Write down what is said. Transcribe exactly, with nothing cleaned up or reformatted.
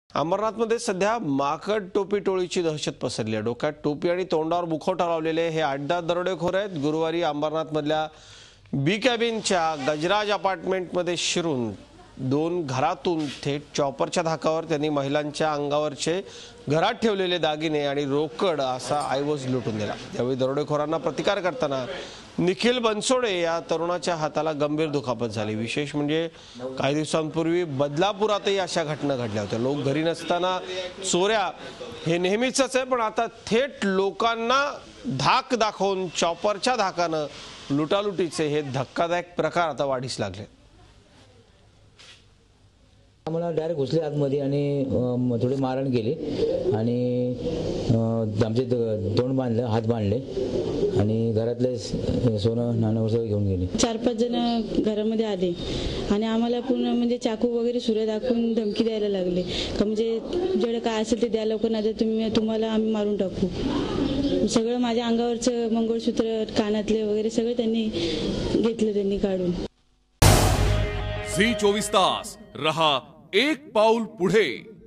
अमरनाथमध्ये सध्या माकड टोपी टोळीची दहशत पसरली आहे। डोक्यात टोपी आणि तोंडावर मुखवटा लावलेले हे आठ दहा दरोडेखोर आहेत। गुरुवारी अमरनाथमधल्या बी कॅबिनच्या गजराज अपार्टमेंटमध्ये शिरून दोन घरातून थेट चॉपरच्या धाकावर त्यांनी महिलांच्या अंगावरचे घरात ठेवलेले दागिने आणि रोकड असा ऐवज लुटून दिला। यावेळी दरोडेखोरांना प्रतिकार करताना निखिल बनसोडे या तरुणाच्या हाताला गंभीर दुखापत झाली। विशेष म्हणजे काही दिवसांपूर्वी बदलापुरातही अशा घटना घडल्या होत्या। लोक घरी नसताना चोऱ्या हे नेहमीच आहे, पण आता थेट लोकांना धाक दाखवून चॉपरच्या धाकाने लुटालुटीचे हे धक्कादायक प्रकार आता वाढीस लागले। आम्हाला डायरेक्ट घुसले आतमध्ये आणि थोडी मारहाण केली आणि आमचे तोंड बांधलं, हात बांधले आणि घरातले सोनं नाणं वगैरे घेऊन गेले। चार पाच जण घरामध्ये आले आणि आम्हाला पूर्ण म्हणजे चाकू वगैरे सुरे दाखवून धमकी द्यायला लागले का म्हणजे जेवढं काय असेल ते द्या लवकर, नाही तर तुम्ही तुम्हाला आम्ही मारून टाकू। सगळं माझ्या अंगावरचं मंगळसूत्र, कानातले वगैरे सगळं त्यांनी घेतलं, त्यांनी काढून। झी चोवीस तास रहा एक पाऊल पुढे।